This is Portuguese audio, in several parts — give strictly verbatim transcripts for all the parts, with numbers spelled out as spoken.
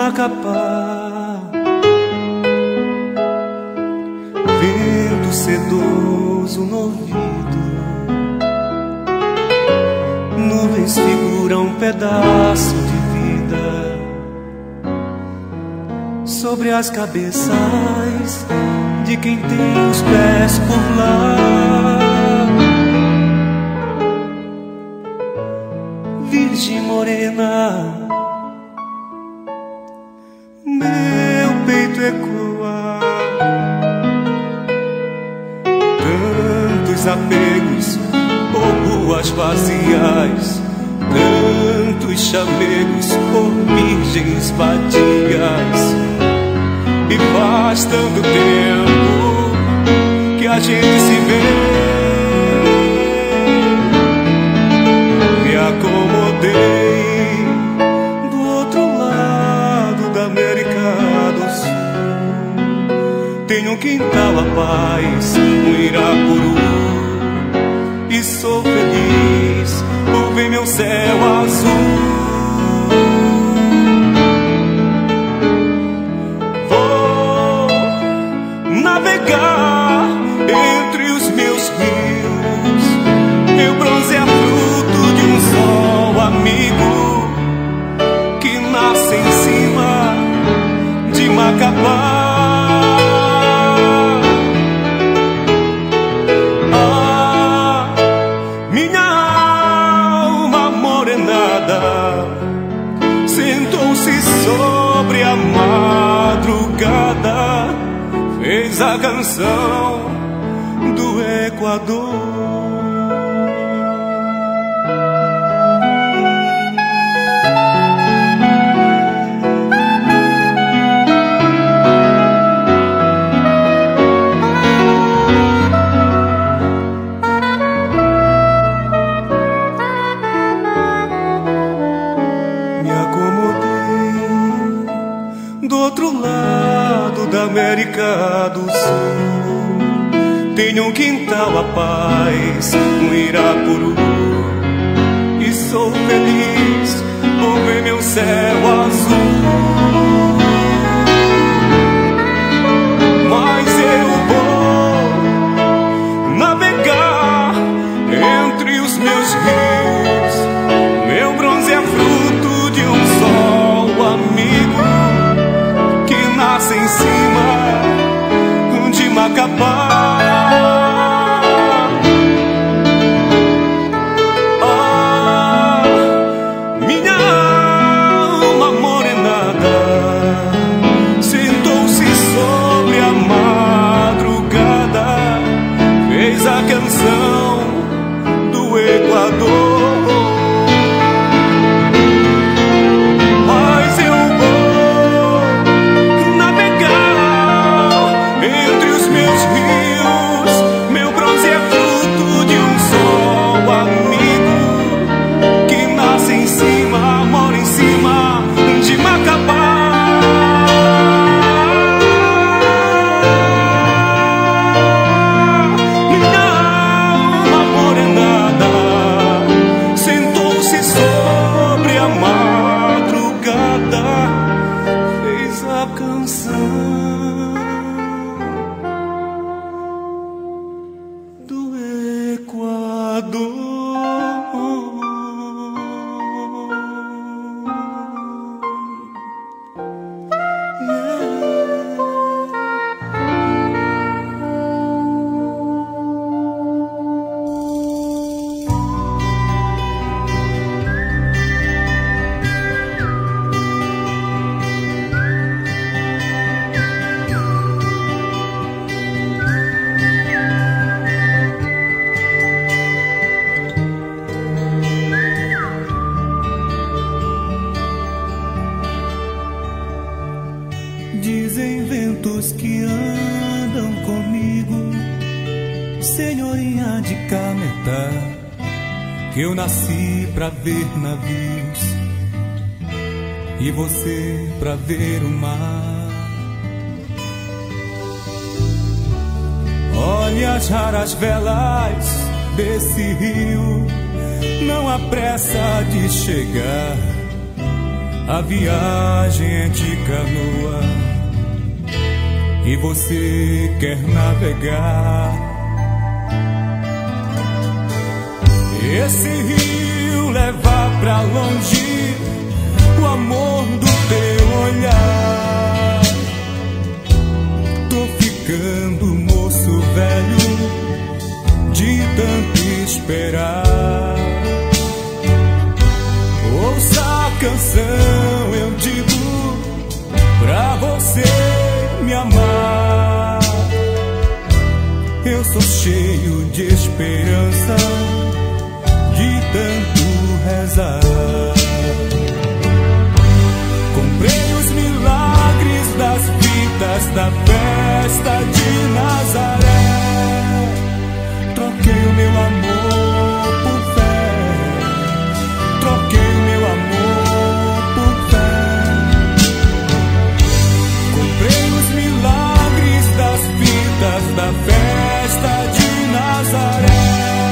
Macapá. Vento sedoso no ouvido, nuvens figuram um pedaço de vida sobre as cabeças de quem tem os pés por lá. Virgem morena, meu peito ecoa tantos apegos por ruas vazias, tantos chamegos por virgens vadias. E faz tanto tempo que a gente se vê. Me acomodei do outro lado da América do Sul. Tenho um quintal, a paz, um Irapuru, e sou feliz por ver meu céu azul. Navegar entre os meus rios, meu bronze é fruto de um sol amigo que nasce em cima de Macapá. Ah, minha alma morenada sentou-se sobre a madrugada, fez a canção do Equador. Me acomodei do outro lado da América do Sul. Tenho um quintal, a paz, um Irapuru, e sou feliz por ver meu céu azul. Mas eu vou navegar entre os meus rios, meu bronze é fruto de um sol amigo que nasce em cima de Macapá. Ah, minha alma morenada sentou-se sobre a madrugada, fez a canção do Equador. Dizem ventos que andam comigo, senhorinha de Cametá, que eu nasci pra ver navios e você pra ver o mar. Olhe as raras velas desse rio, não há pressa de chegar. A viagem é de canoa e você quer navegar. Esse rio leva pra longe o amor do teu olhar. Tô ficando moço velho de tanto esperar. Ouça a canção, eu digo, pra você me amar. Eu sou cheio de esperança de tanto rezar. Comprei os milagres das fitas da festa de Nazaré. Troquei o meu amor por fé. Troquei o meu amor por fé. Comprei os milagres das fitas da festa de Nazaré.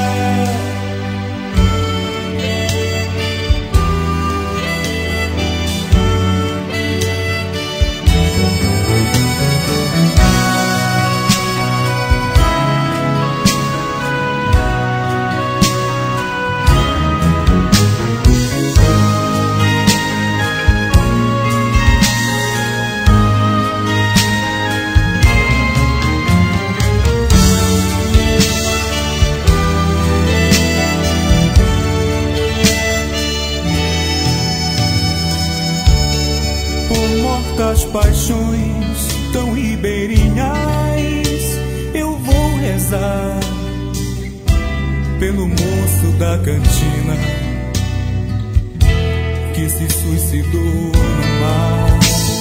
Das paixões tão ribeirinhas, eu vou rezar pelo moço da cantina que se suicidou no mar.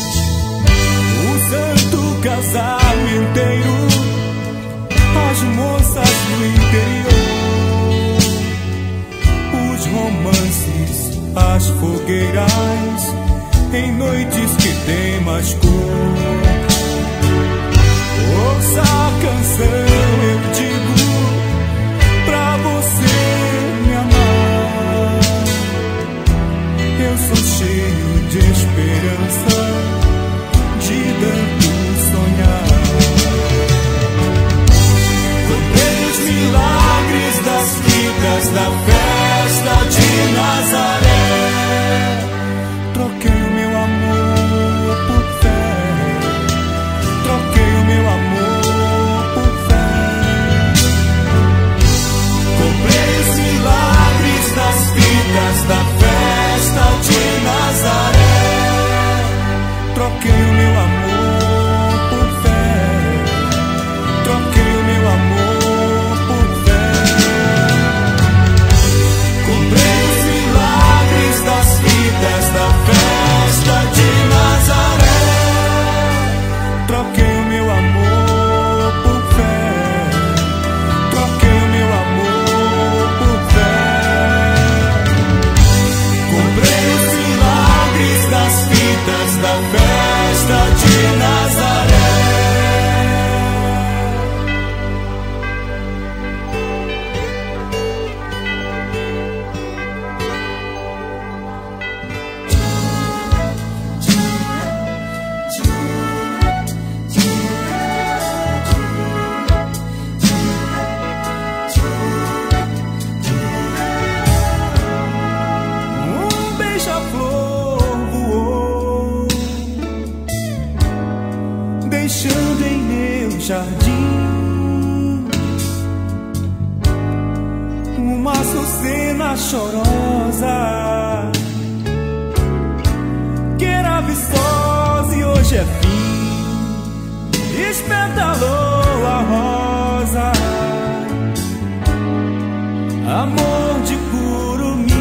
O santo casamenteiro, as moças do interior, os romances, as fogueiras em noites que tem mais cor. Ouça a canção, eu digo, pra você me amar. Eu sou cheio de esperança de tanto sonhar. Comprei os milagres das fitas da festa de Nazaré. Troquei o meu amor por fé. Troquei o meu amor por fé. Comprei os milagres das fitas da festa de Nazaré. Troquei o meu amor por fé. Troquei o meu amor por fé. Comprei os milagres das fitas da festa de Nazaré. Troquei o meu amor por fé. Troquei o meu amor por fé. Comprei os milagres das fitas da festa de Nazaré. Deixando em meu jardim uma açucena chorosa que era viçosa e hoje é fim. Despetalou a rosa, amor de curumim,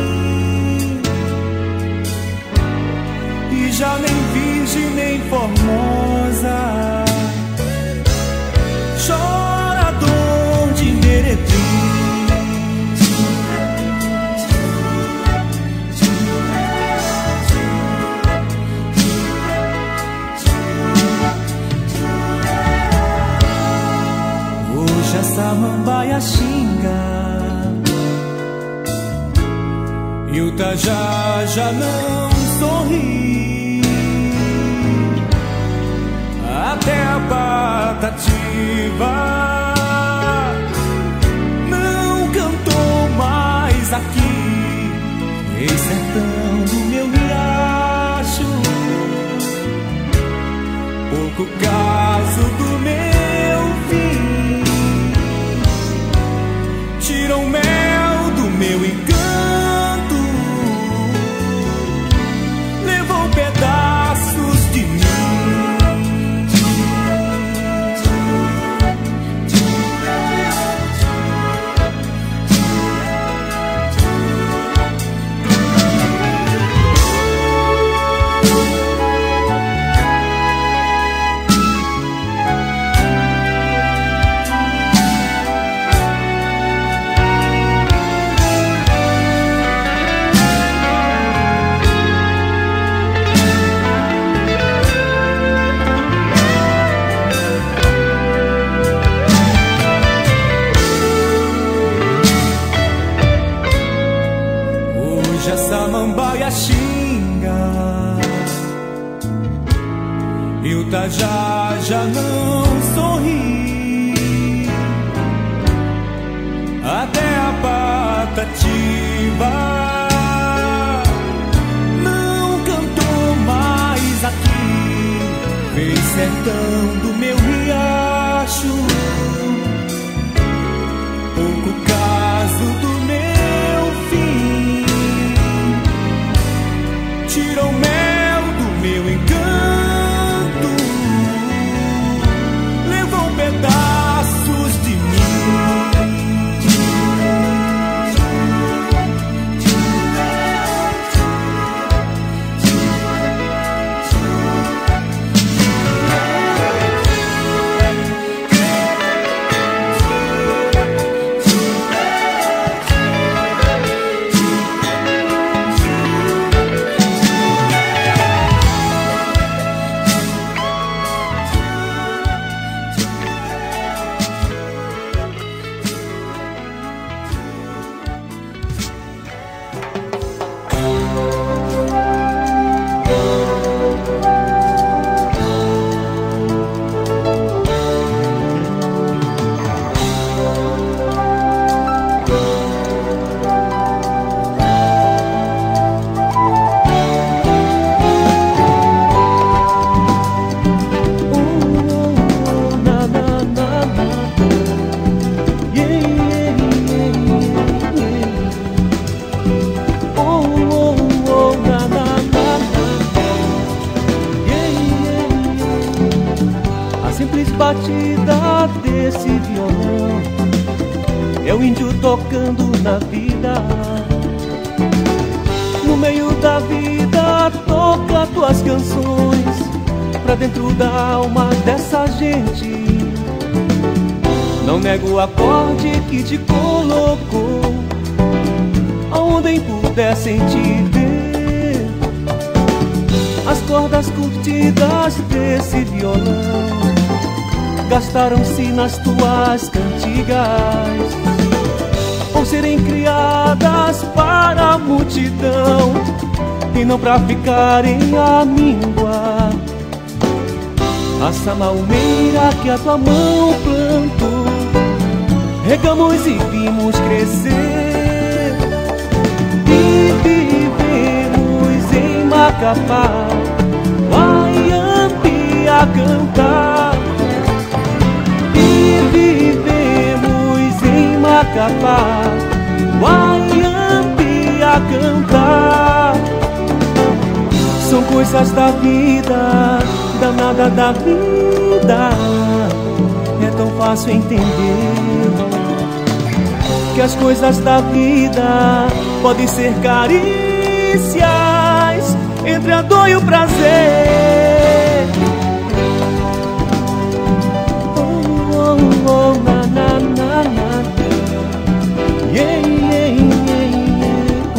e já nem virgem nem formosa, chorador de meretriz. Hoje a samambaia xinga e o tajá já não sorri, até a Patativa não cantou mais aqui, ei sertão do meu riacho, pouco caso do meu fim, tiram o mel do meu encanto, levou pedaços de mim. A samambaia xinga e o tajá já não sorri, até a Patativa não cantou mais aqui, fez sertão do meu riacho, pouco caso do meu fim, tira o mel do meu encanto, levou pedaços de mim. Batida desse violão é o índio tocando na vida. No meio da vida toca tuas canções pra dentro da alma dessa gente. Não nego o acorde que te colocou aonde pudessem te ver. As cordas curtidas desse violão gastaram-se nas tuas cantigas, por serem criadas para a multidão e não pra ficarem à míngua. A samaumeira que a tua mão plantou, regamos e vimos crescer, e vivemos em Macapá, Waiampi a cantar. Vivemos em Macapá, Waiampi a cantar. São coisas da vida, danada da vida. É tão fácil entender que as coisas da vida podem ser carícias entre a dor e o prazer. Oh, na, na, na, na. Yeah, yeah, yeah, yeah.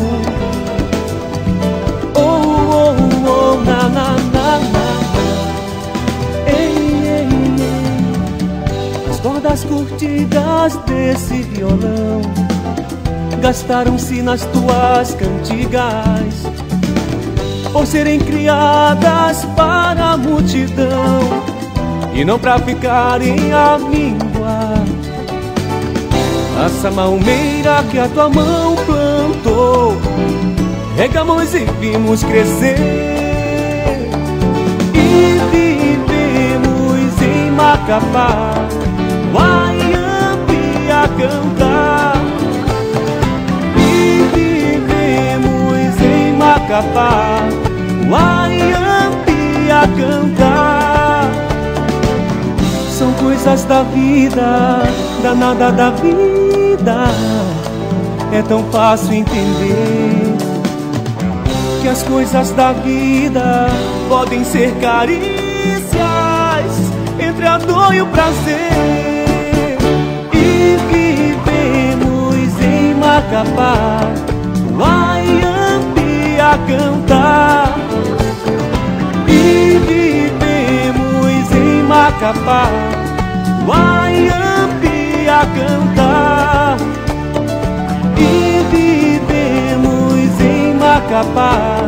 Oh, oh, oh, na, na, na, na. Hey, yeah, yeah. As cordas curtidas desse violão gastaram-se nas tuas cantigas, por serem criadas para a multidão e não pra ficarem à míngua. A samalmeira que a tua mão plantou, regamos e vimos crescer, e vivemos em Macapá, Wayampi a cantar. E vivemos em Macapá, Wayampi a cantar. São coisas da vida, danada da vida. É tão fácil entender que as coisas da vida podem ser carícias entre a dor e o prazer. E vivemos em Macapá, Wayampi a cantar. E vivemos em Macapá, Wayampi a cantar. E vivemos em Macapá,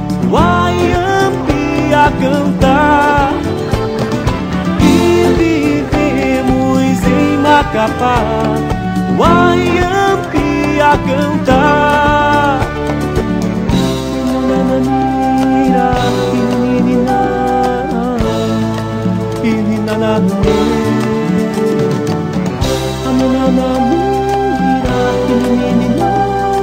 Wayampi a cantar. E vivemos em Macapá, Wayampi a cantar. Nananira, ininina, ininananê. Nananira, ininina.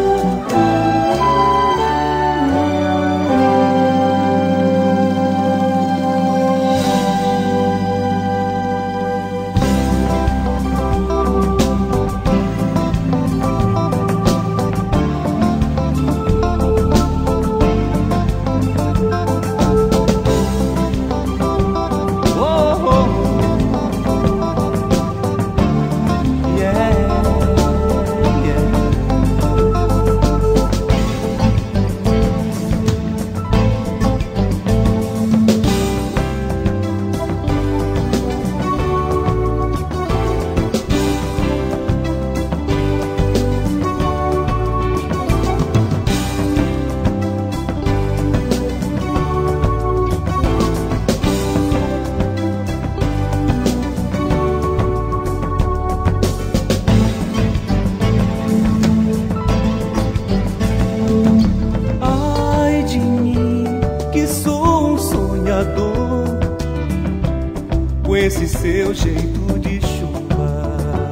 Com esse seu jeito de chuva,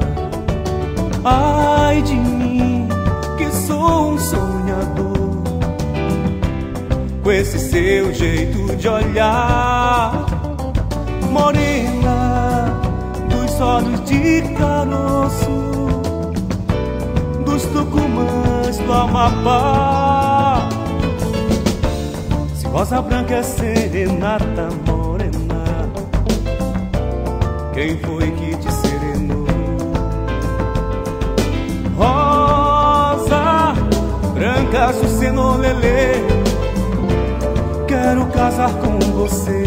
ai de mim que sou um sonhador. Com esse seu jeito de olhar, morena dos olhos de caroço, dos tucumãs do Amapá. Se rosa branca é serenata, quem foi que te serenou? Rosa branca, suceno lelê, quero casar com você.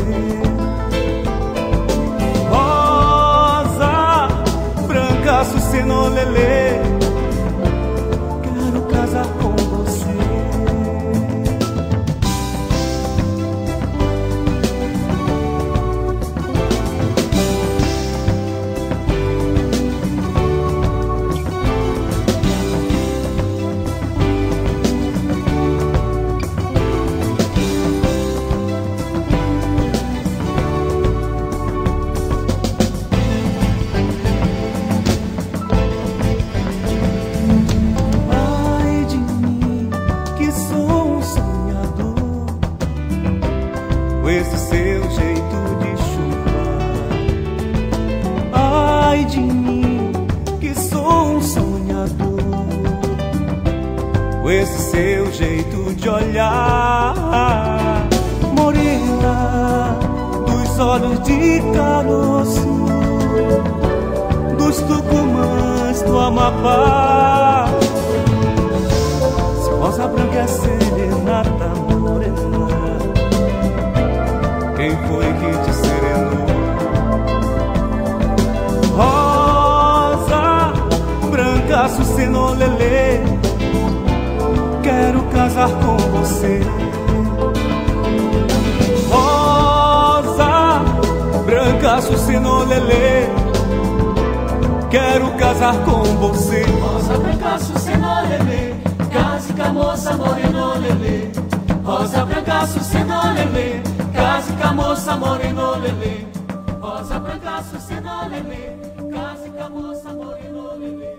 Rosa branca, suceno lelê, quero casar com você. Esse seu jeito de chuva, ai de mim que sou um sonhador. Com esse seu jeito de olhar, morena dos olhos de caroço, dos tucumãs do Amapá. Se rosa branca é serenata, morena, quem foi que te serenou? Rosa branca, suceno lelê, quero casar com você. brancaço, senolelê, quero casar com você. Rosa, brancaço, senolelê, case com a moça morenolelê. Rosa, brancaço, senolelê, case com a moça morenolelê. Rosa, brancaço, senolelê, case com a moça morenolelê.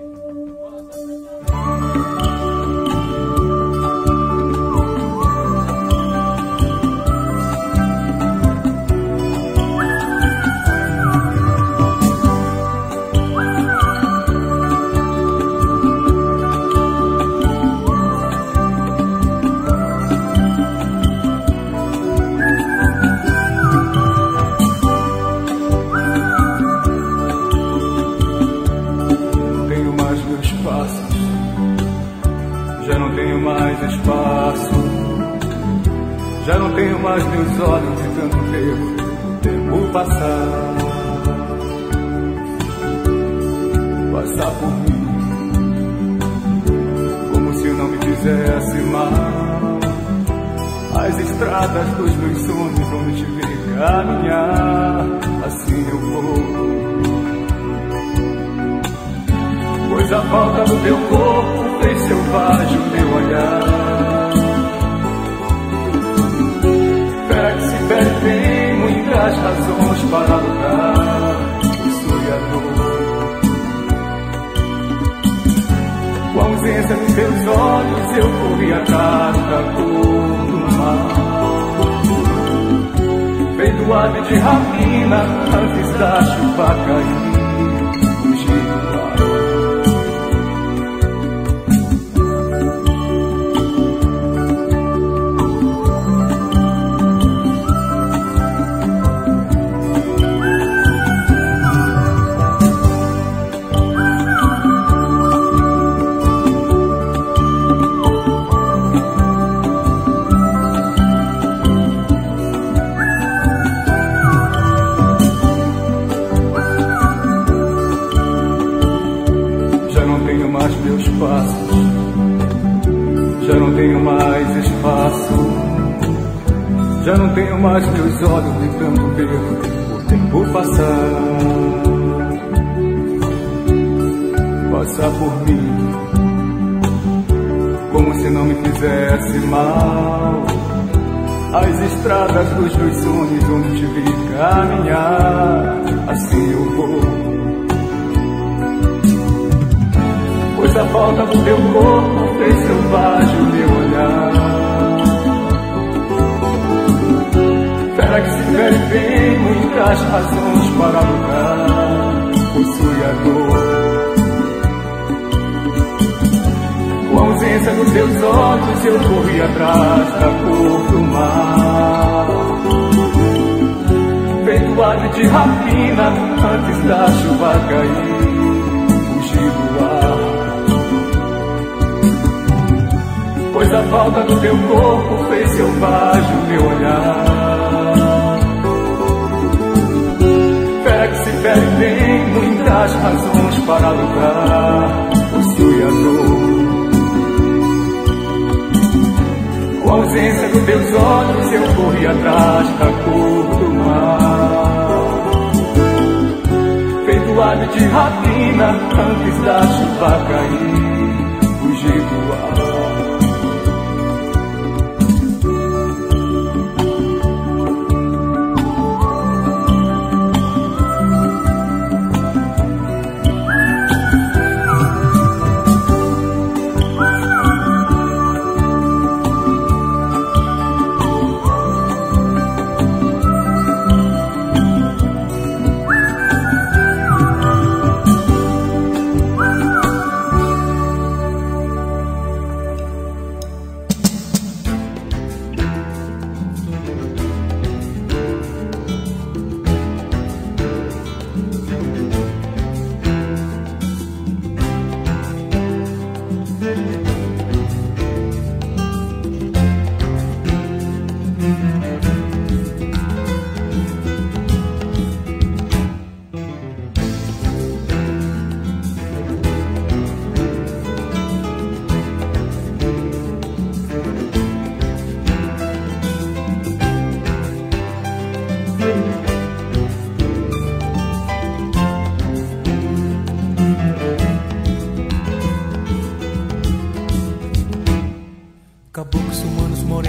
Já não tenho mais espaço, já não tenho mais meus olhos de tanto ver o tempo passar, passar por mim, como se eu não me fizesse mal. As estradas dos meus sonhos onde te ver caminhar, assim eu vou. Pois a falta do teu corpo fez selvagem o meu olhar. Perde-se, perde muitas razões para lutar, o sonhador. Com a ausência dos teus olhos eu corri atrás da cor do mar, feito ave de rapina antes da chuva cair. Já não tenho mais espaço, já não tenho mais meus olhos de tanto ver o tempo passar, passar por mim, como se não me fizesse mal. As estradas dos meus sonhos onde te vi caminhar, assim eu vou. Pois a falta do teu corpo fez selvagem o meu olhar. Fera que se fere bem, muitas razões para lutar, possui a dor. Com a ausência dos teus olhos eu corri atrás da cor do mar, feito ave de rapina antes da chuva cair, fugir do ar. Pois a falta do teu corpo fez selvagem o meu olhar. Fera que se fere bem, muitas razões para lutar, possui a dor. Com a ausência dos teus olhos eu corri atrás da cor do mar, feito ave de rapina antes da chuva cair, fugir do ar.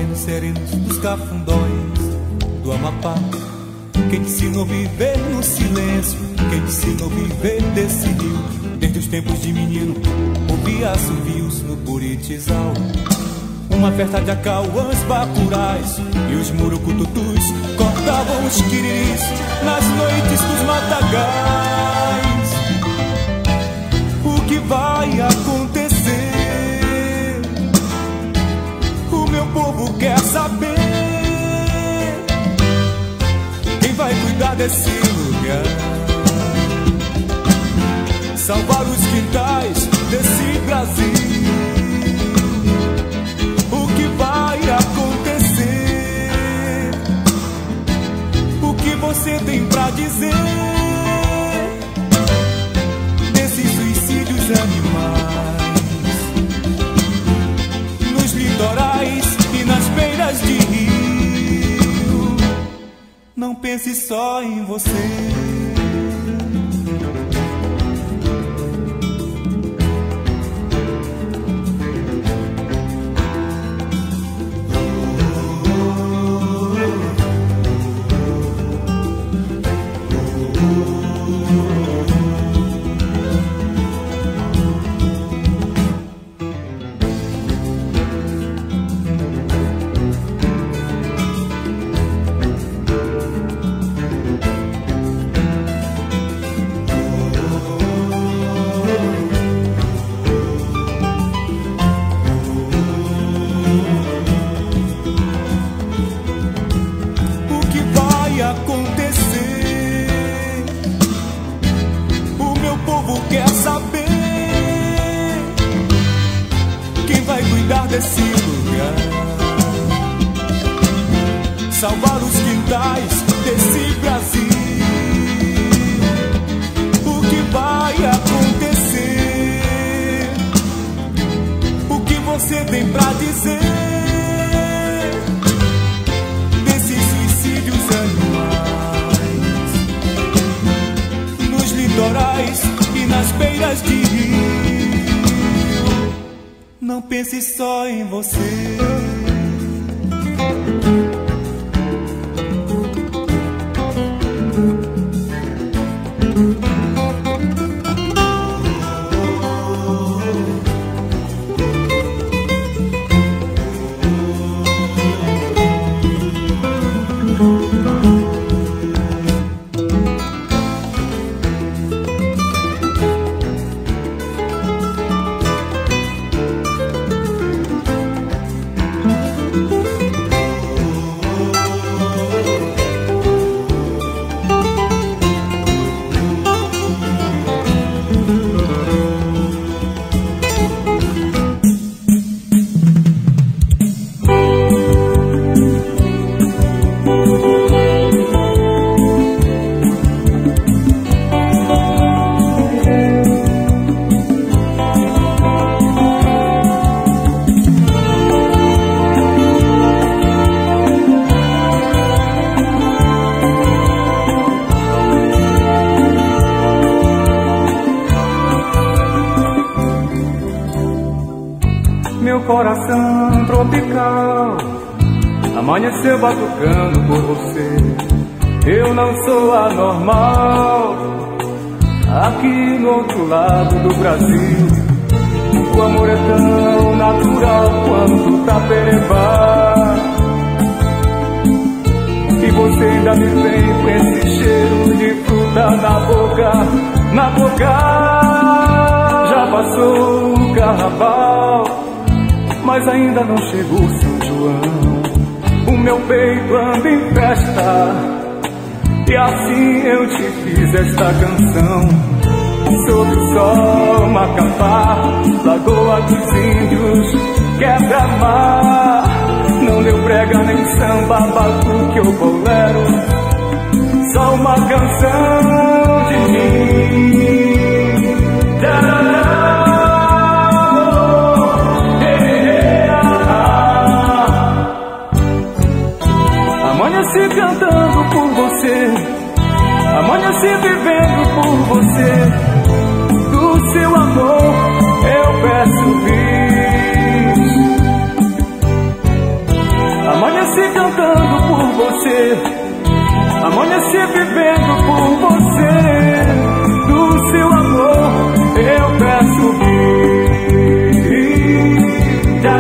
morenos serenos dos cafundóis do Amapá. Quem te ensinou a viver no silêncio, quem te ensinou a viver desse rio. Desde os tempos de menino, ouvia assovios no Buritizal. Uma festa de acauãs bacurais e os murucututus cortavam os quiriris nas noites dos matagais. O que vai acontecer? O meu povo quer saber. Quem vai cuidar desse lugar? Salvar os quintais desse Brasil. O que vai acontecer? O que você tem pra dizer desses suicídios animais nos litorais e nas beiras de rio? Não pense só em você. Desse lugar, salvar os quintais desse Brasil. O que vai acontecer? O que você tem pra dizer desses suicídios animais nos litorais e nas beiras de rio? Não pense só em você. Coração tropical amanheceu batucando por você. Eu não sou anormal. Aqui no outro lado do Brasil, o amor é tão natural quanto Tapereba. E você ainda me vem com esse cheiro de fruta na boca, na boca. Já passou o carnaval, mas ainda não chegou São João. O meu peito anda em festa, e assim eu te fiz esta canção. Sob o sol, Macapá, Lagoa dos Índios, quebra-mar. Não deu prega nem samba, batuque ou bolero, só uma canção de mim. Amanheci cantando por você, amanheci vivendo por você. Do seu amor eu peço bis. Amanheci cantando por você, amanheci vivendo por você. Do seu amor eu peço vida.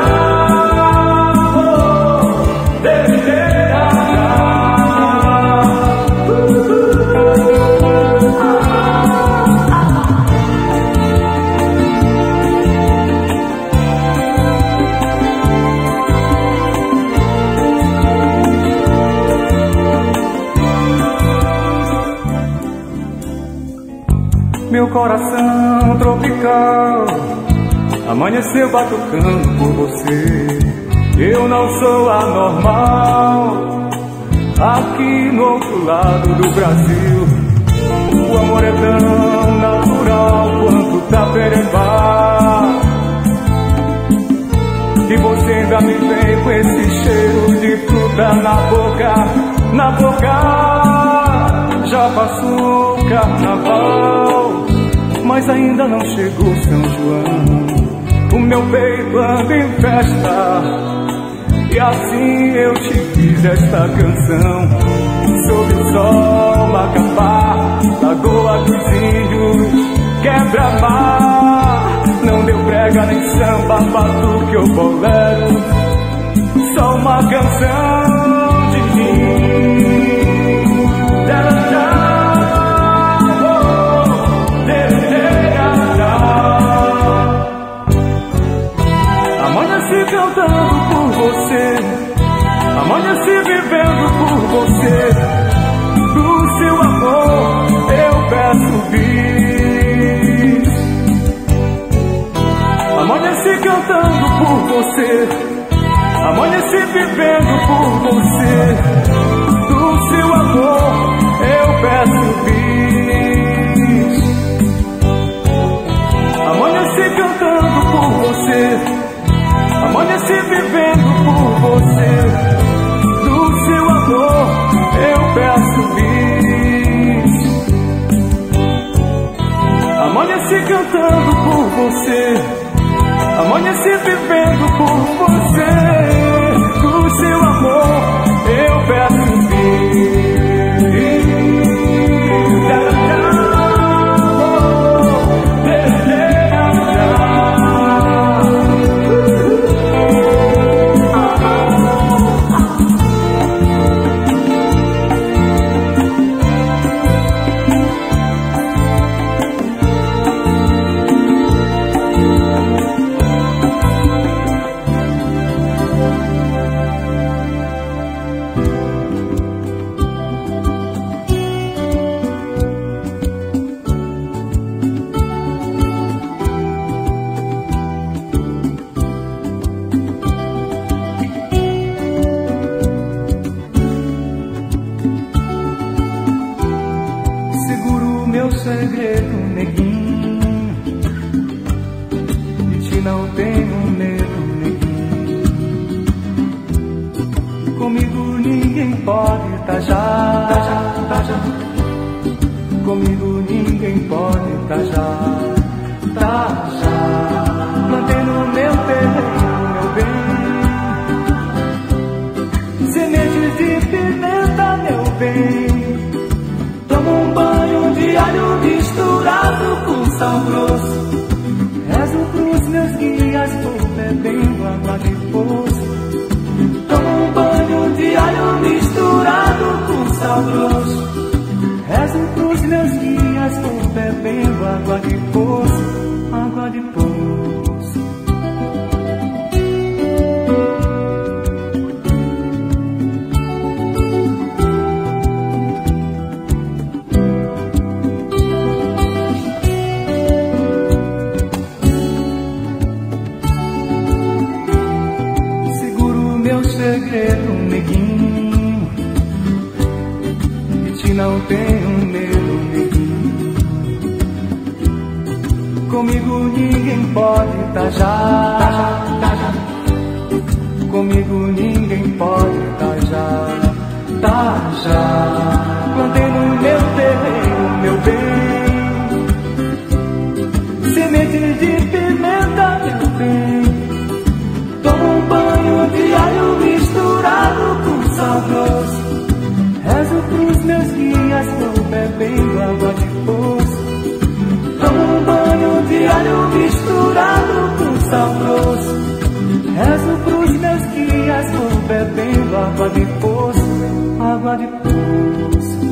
Meu coração tropical amanheceu batucando por você. Eu não sou anormal aqui no outro lado do Brasil. O amor é tão natural quanto Taperembá, e você ainda me vem com esse cheiro de fruta na boca, na boca. Já passou o carnaval, mas ainda não chegou São João. O meu peito anda em festa, e assim eu te fiz esta canção. Sob o sol, Macapá, Lagoa dos Índios, quebra-mar. Não deu prega nem samba, batuque ou bolero, só uma canção de mim. Amanheci cantando por você, amanheci vivendo por você. Do seu amor eu peço bis. Amanheci cantando por você, amanheci vivendo por você. Do seu amor eu peço bis. Amanheci cantando por você, amanheci vivendo por você. Do seu amor eu peço bis. Amanheci cantando por você, amanheci vivendo por você. Do seu amor eu peço bis. Segredo, neguinho, de ti não tenho medo, neguinho. Comigo ninguém pode tajar, tajar, tajar. Comigo ninguém pode tajar, tajar. Plantei no meu terreno, meu bem, sementes de pimenta, meu bem. Tomo um banho de alho misturado com sal grosso. Rezo pros meus guias, tô bebendo água de poço. Tomo um banho de alho misturado com sal grosso. Rezo pros meus guias, tô bebendo água de poço, água de poço. Segredo, neguinho, de ti não tenho medo, neguinho. Comigo ninguém pode tajar, tajar, tajar. Comigo ninguém pode tajar, tajar. Plantei no meu terreno, meu bem, sementes de pimenta, meu bem. Tomo um banho de alho misturado água de poço, água de poço.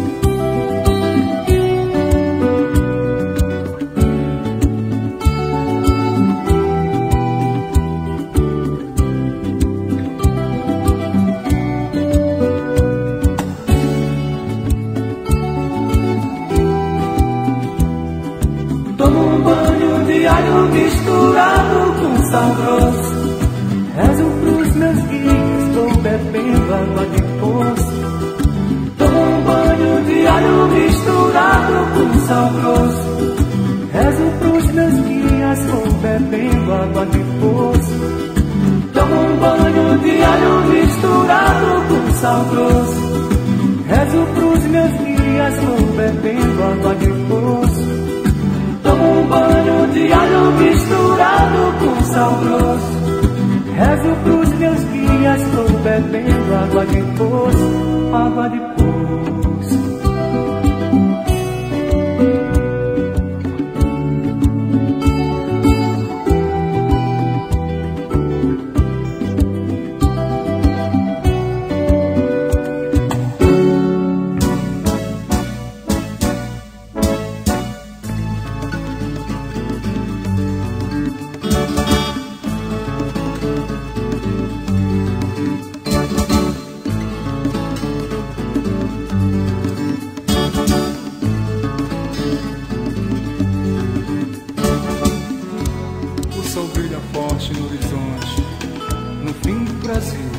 Tomo um banho de alho misturado com sal grosso. Rezo pros meus guias, tô bebendo água de poço. Tomo um banho de alho misturado com sal grosso. Rezo pros meus guias, tô bebendo água de poço. Tomo um banho de alho misturado com sal grosso. Rezo pros meus guias, tô bebendo água de poço. Tomo um banho de alho misturado com sal grosso. Rezo pros meus guias, tô bebendo água de poço, água de poço. No horizonte, no fim do Brasil,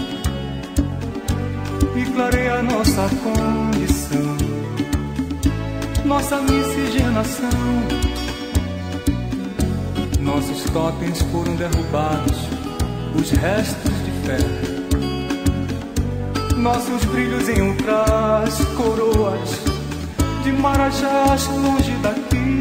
e clareia nossa condição, nossa miscigenação. Nossos totens foram derrubados, os restos de fé, nossos brilhos em ultras, coroas de marajás longe daqui.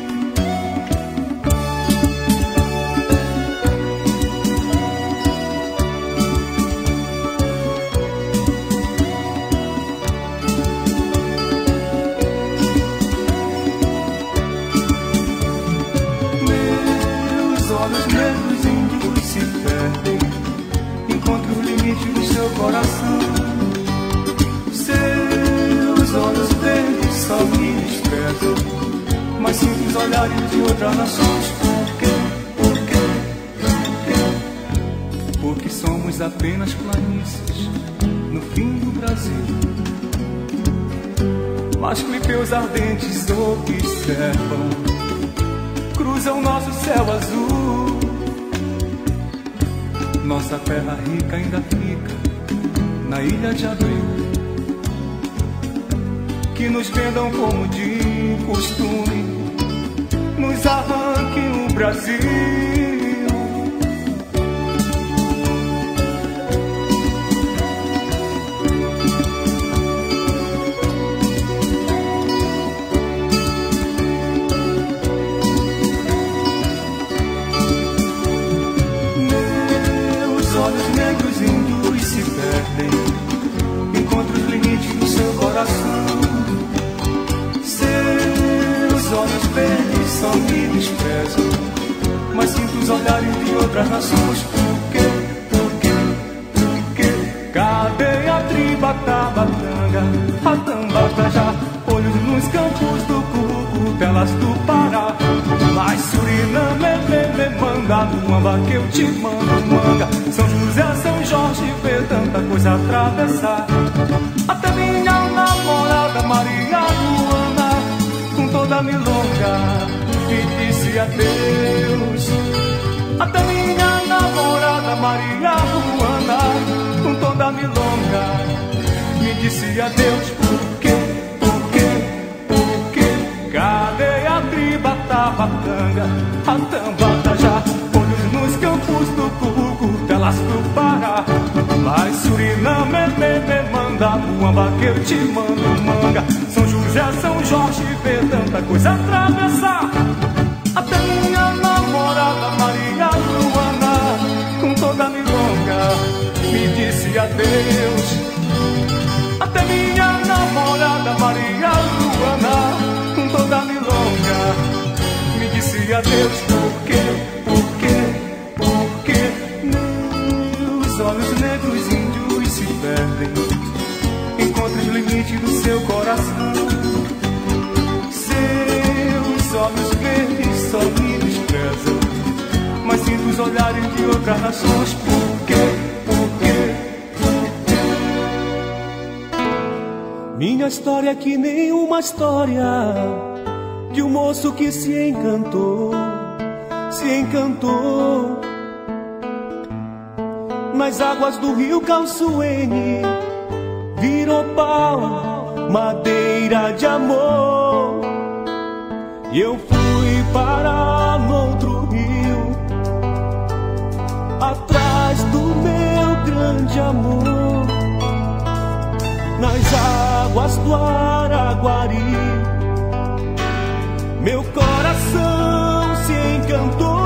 Olhos negros índios se perdem, encontre o limite do seu coração. Seus olhos verdes só me desprezam, mas sinto os olhares de outras nações. Por quê? Por quê? Por quê? Porque somos apenas planícies no fim do Brasil, mas clipeus ardentes observam, cruzam nosso céu azul. Nossa terra rica ainda fica na ilha de Abril, que nos vendam como de costume, nos arranquem o Brasil. Olhos negros índios se perdem, encontre os limites do seu coração. Seus olhos verdes só me desprezam, mas sinto os olhares de outras nações. Por quê? Por quê? Por quê? Cadê a tribo Tabatanga, a Tambatajá, olhos nos campos do Curucu, telas do Pará. Mas Suriname, me, me manda Luamba que eu te mando manga. São José, São Jorge, vê tanta coisa atravessar. Até minha namorada Maria Luana, com toda a milonga, me disse adeus. Até minha namorada Maria Luana, com toda a milonga, me disse adeus. Por quê? Por quê? Por quê? Cadê a tribo Tabatanga, a Tambatajá, olhos nos campos do Curucu, telas do Pará. Mas Suriname, me, me manda Luamba que eu te mando manga. São José, São Jorge, vê tanta coisa atravessar. Até minha namorada Maria Luana, com toda a milonga, me disse adeus. Até minha namorada Maria Luana, com toda a milonga, me disse adeus. Por quê? Por quê? Por quê? Meus olhos negros índios se perdem, seu coração. Seus olhos verdes só me desprezam, mas sinto os olhares de outras nações. Por quê? Por quê? Minha história é que nem uma história de um moço que se encantou, se encantou nas águas do rio Calçuene, virou pau, madeira de amor. E eu fui parar no outro rio, atrás do meu grande amor, nas águas do Araguari. Meu coração se encantou.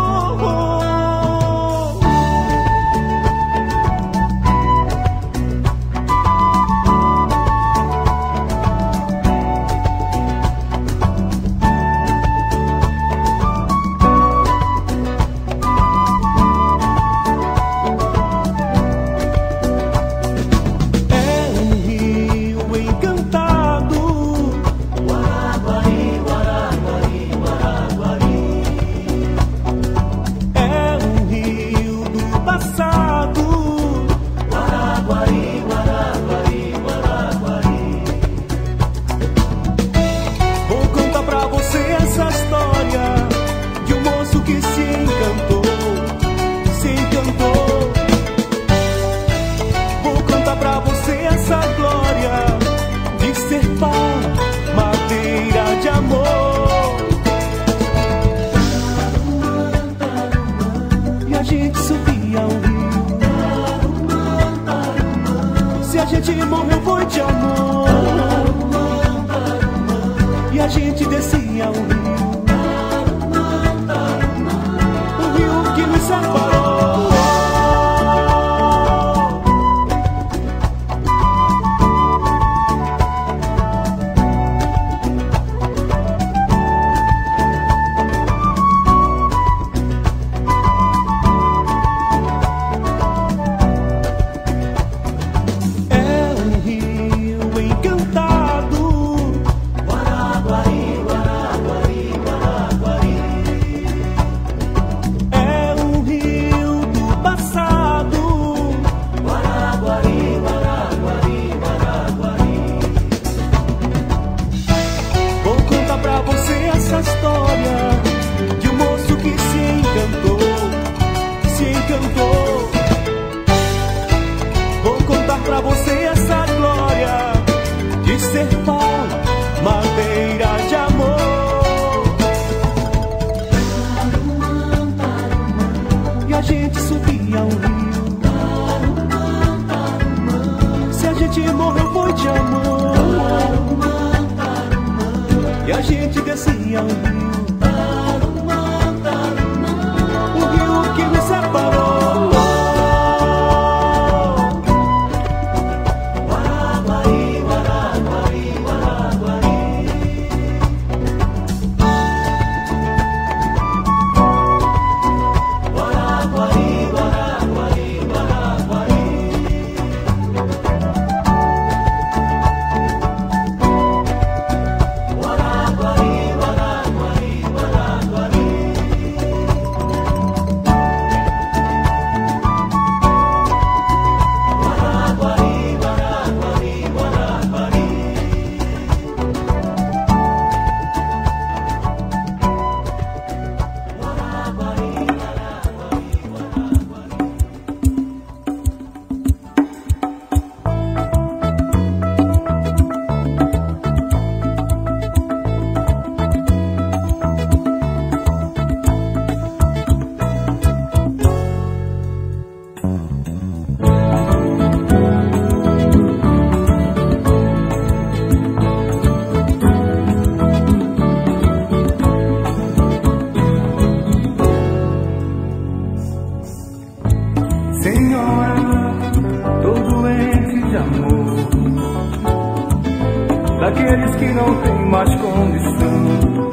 Daqueles que não têm mais condição.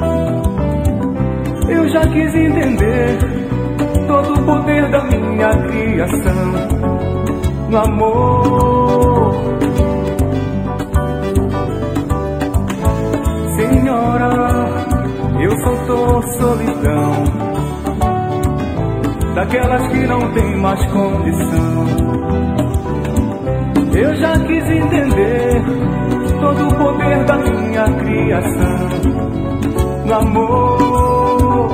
Eu já quis entender todo o poder da minha criação no amor. solidão, daquelas que não tem mais condição. Eu já quis entender todo o poder da minha criação no amor.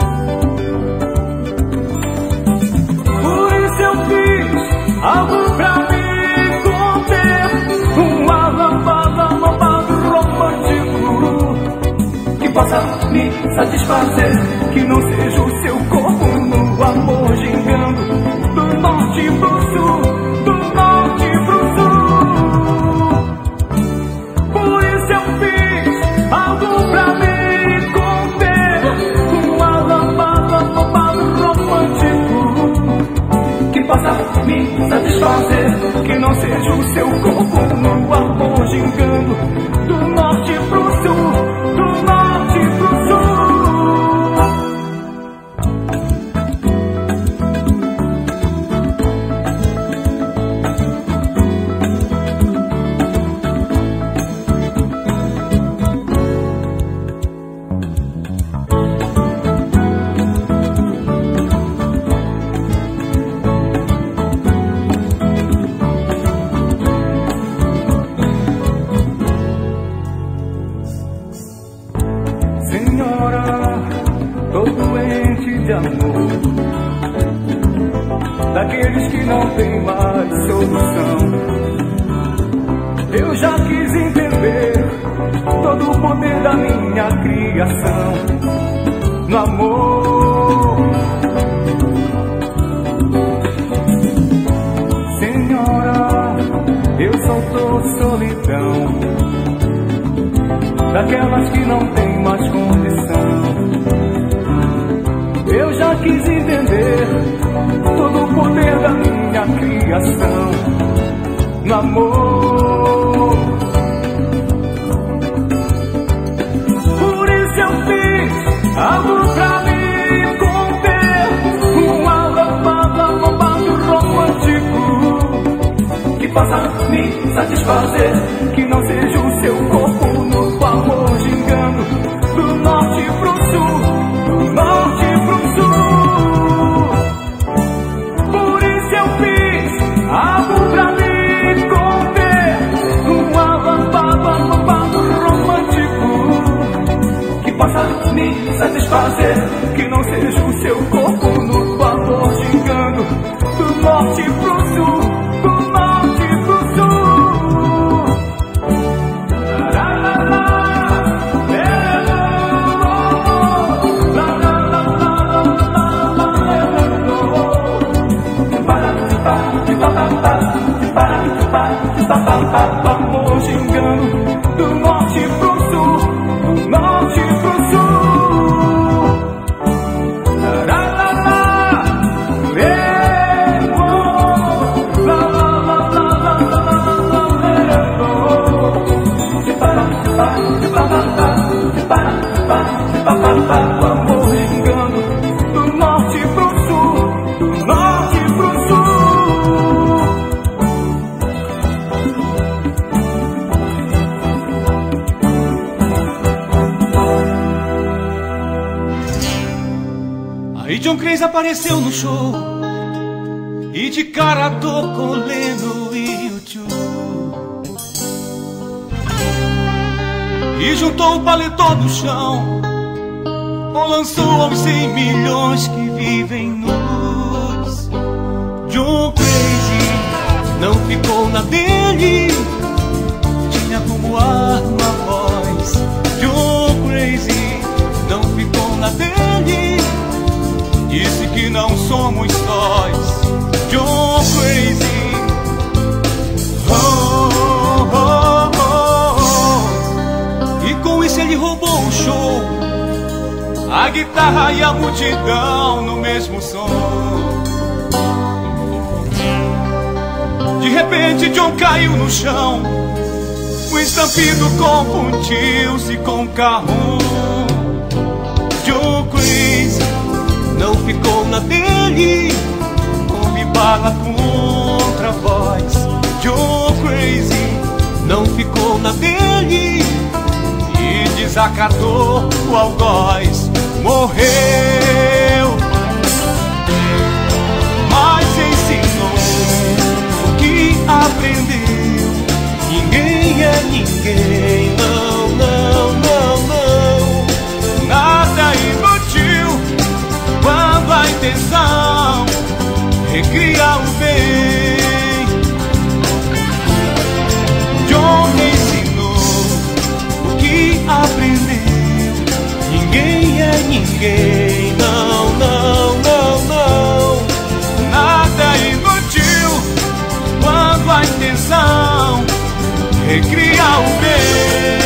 Por isso eu fiz algo pra me conter, uma lambada, lambada romântico que possa me satisfazer, que não seja o seu corpo no amor gingando do norte pro sul, do norte pro sul. Por isso eu fiz algo pra me conter, uma lambada, lambada romântico que possa me satisfazer, que não seja o seu corpo no amor gingando do norte pro sul, do norte pro sul. Senhora, tô doente de amor, daqueles que não tem mais solução. Eu já quis entender todo o poder da minha criação no amor. Senhora, eu só tô solidão, daquelas que não tem mais condição. Eu já quis entender todo o poder da minha criação no amor. Por isso eu fiz algo pra me conter, uma lambada, lambada romântico que possa me satisfazer, que não seja o seu corpo no amor gingando do norte pro sul, do norte pro sul. Por isso eu fiz algo pra me conter, uma lambada, lambada romântico que possa me satisfazer, que não seja o seu corpo no amor gingando do norte pro sul, do norte pro sul. Amor gingando do norte pro sul, do norte pro sul. La la la, eh, oh, la la la la la la la, eh, oh. Amor gingando do norte pro sul, do norte pro sul. Aí John Crazy apareceu no show e de cara tocou Leno e U dois e juntou o paletó do chão, ou lançou aos cem milhões que vivem nus. John Crazy não ficou na dele, tinha como arma a voz. John Crazy não ficou na dele, disse que não somos sós. John Crazy, oh, oh, oh, oh. E com isso ele roubou o show, a guitarra e a multidão no mesmo som. De repente John caiu no chão, o estampido confundiu-se com o carro. John Crazy não ficou na dele, come bala contra a voz. John Crazy não ficou na dele e desacatou o algoz. morreu, mas ensinou o que aprendeu. Ninguém é ninguém, não, não, não, não. Nada é inútil quando a intenção recria o bem. John ensinou o que aprendeu. Ninguém é ninguém, não, não, não, não. Nada é inútil quando a intenção recria o bem.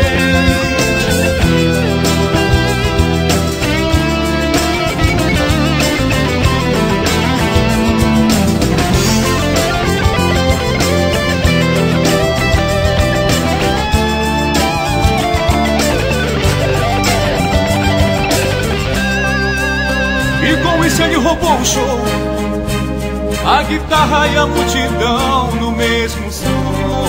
E com isso ele roubou o show, a guitarra e a multidão no mesmo som.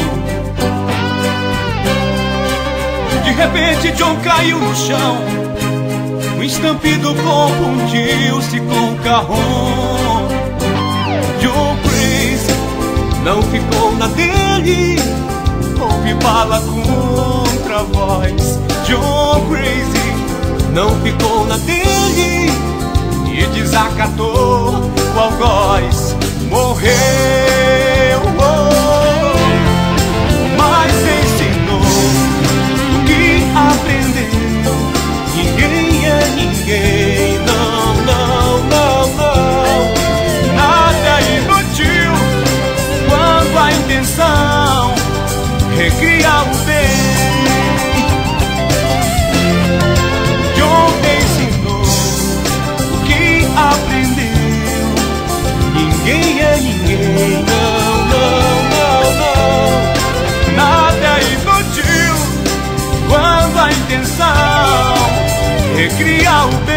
De repente John caiu no chão, o estampido confundiu-se com o carrom. John Crazy não ficou na dele, houve bala contra a voz. John Crazy não ficou na dele e desacatou o algoz. Morreu, oh, mas ensinou o que aprendeu. Ninguém é ninguém, não, não, não, não. Nada é inútil quando a intenção recria o bem. John ensinou o que aprendeu. Ninguém é ninguém, não, não, não, não. Nada é inútil quando a intenção recria o bem.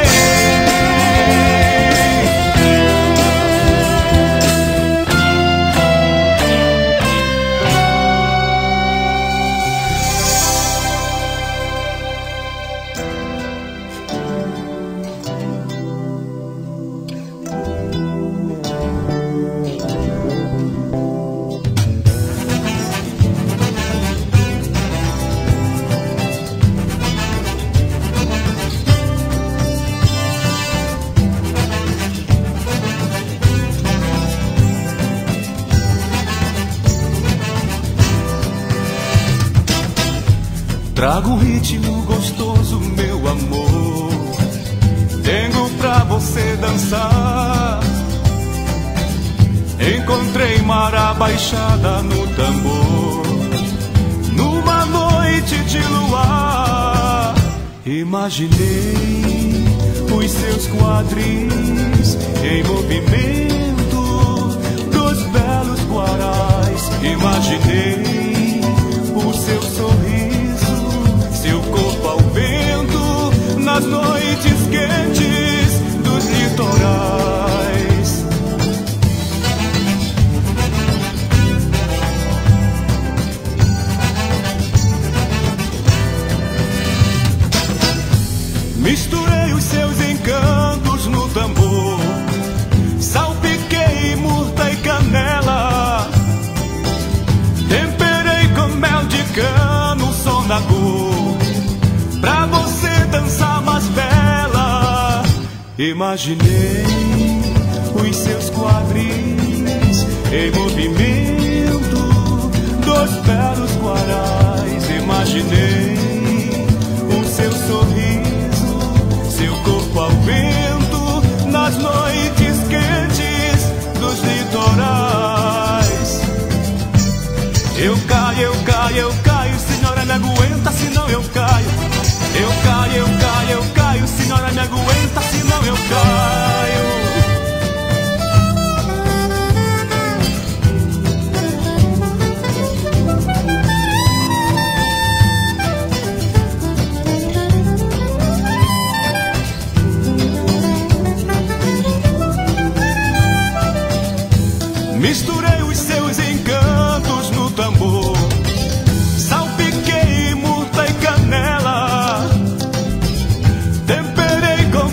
Trago um ritmo gostoso, meu amor, tenho pra você dançar. Encontrei Mara baixada no tambor, numa noite de luar. Imaginei os seus quadris em movimento dos belos guarais. Imaginei o seu sorriso, seu corpo ao vento, nas noites quentes dos litorais. Misturei os seus encantos no tambor, salpiquei murta e canela, temperei com mel de cana o som da cor, pra você dançar mais bela. Imaginei os seus quadris em movimento dos belos guarais. Imaginei o seu sorriso, seu corpo ao vento, nas noites quentes dos litorais. Eu caio, eu caio, eu caio, senhora me aguenta, senão eu caio. Eu caio, eu caio, eu caio, senhora me aguenta, senão eu caio. Misturei os seus encantos no tambor, salpiquei murta e canela, temperei com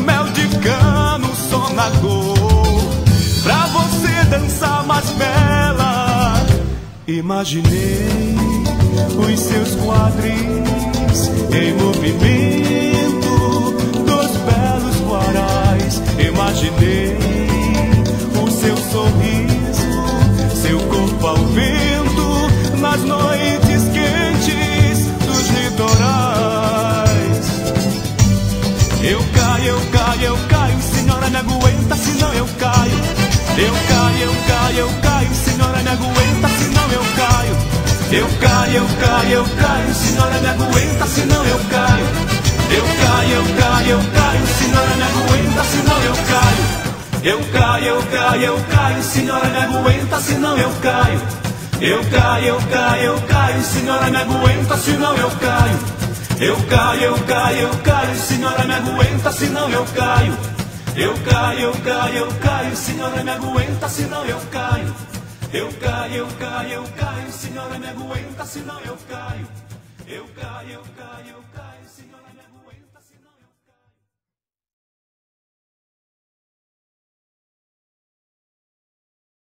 Imaginei os seus quadris em movimento dos belos guarais. Imaginei o seu sorriso, seu corpo ao vento nas noites quentes dos litorais. Eu caio, eu caio, eu caio, senhora me aguenta, senão eu caio. Eu caio, eu caio, eu caio, senhora me aguenta, senão eu caio. Eu caio, eu caio, eu caio, senhora me aguenta, senão eu caio. Eu caio, eu caio, eu caio, senhora me aguenta, senão eu caio. Eu caio, eu caio, eu caio, senhora me aguenta, senão eu caio. Eu caio, eu caio, eu caio, senhora me aguenta, senão eu caio. Eu caio, eu caio, eu caio, senhora me aguenta, senão eu caio. Eu caio, eu caio, eu caio, senhora me aguenta, senão eu caio. Eu caio, eu caio, eu caio, senhora me aguenta, senão eu caio. Eu caio, eu caio, eu caio.